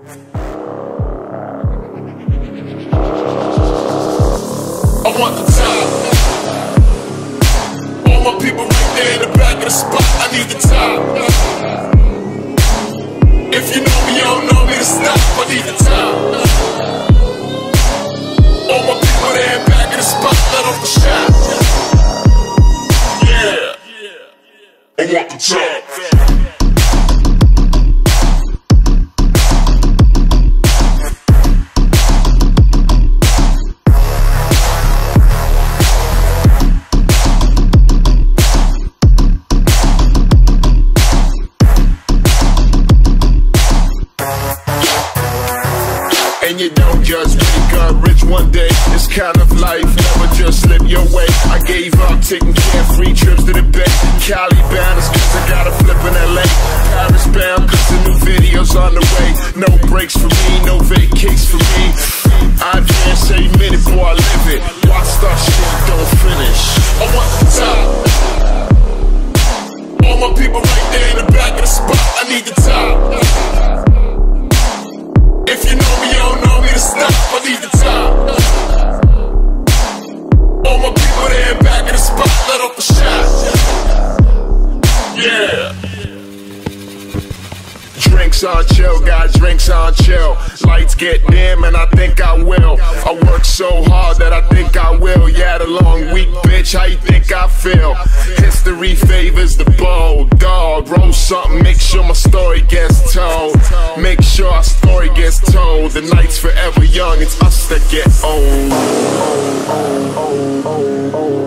I want the top. All my people right there in the back of the spot. I need the top. If you know me, you don't know me to stop. I need the top. All my people there in the back of the spot. Let off the shot. Yeah. I want the top. And you don't just wake up rich one day. This kind of life never just slip your way. I gave up taking carefree trips to the Bay. Cali bound is cause I got a flip in LA. Paris bound cause the new video's on the way. No breaks for me, no vacates for me. I can't say minute before I live it. Watch stuff shit don't finish. I want the top. All my people right there in the back of the spot. I need the top. If you know me, you don't know me to stop. I need the top. All my people there in back of the spot. Let off the shot. Yeah. Drinks on chill, got drinks on chill. Lights get dim and I think I will. I work so hard that I think I will. Yeah, the long week, bitch, how you think I feel? History favors the bold dog. Roll something, make sure my story gets told. Make sure our story gets told. The night's forever young, it's us that get old.